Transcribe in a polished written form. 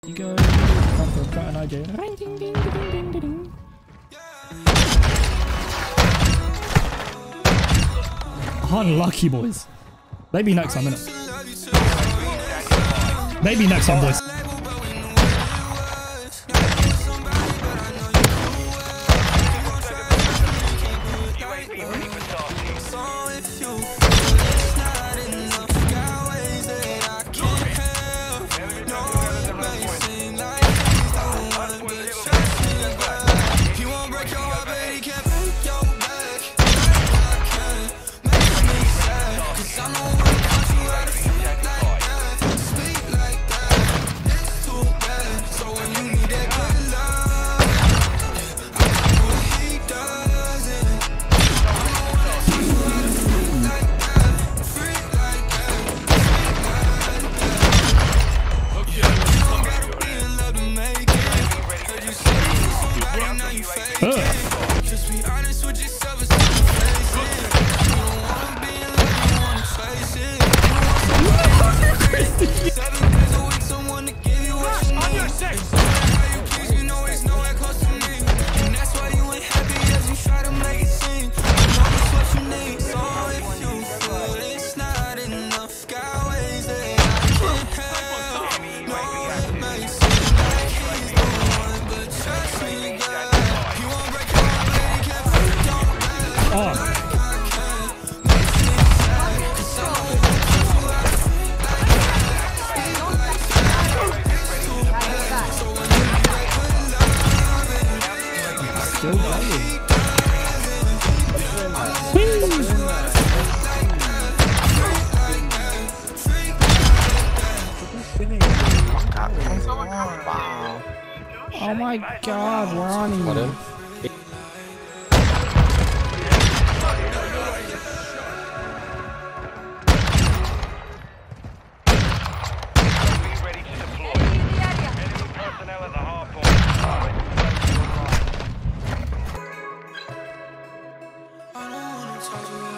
You go. Time for a cut and IJ. Ring, ding, ding, ding, ding, ding, ding. Unlucky, boys. Maybe next time, innit? Maybe next time, boys. Oh my god, Ronnie. What in? I don't wanna talk to you.